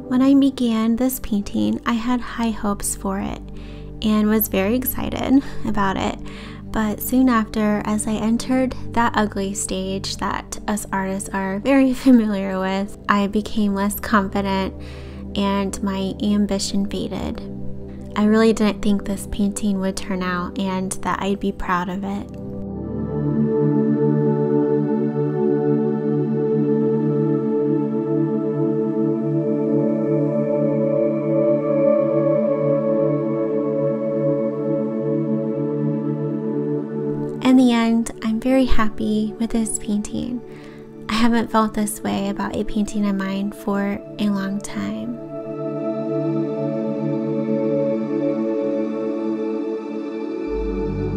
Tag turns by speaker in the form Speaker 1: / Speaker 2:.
Speaker 1: When I began this painting, I had high hopes for it and was very excited about it. But soon after, as I entered that ugly stage that us artists are very familiar with, I became less confident and my ambition faded. I really didn't think this painting would turn out and that I'd be proud of it. In the end, I'm very happy with this painting. I haven't felt this way about a painting of mine for a long time.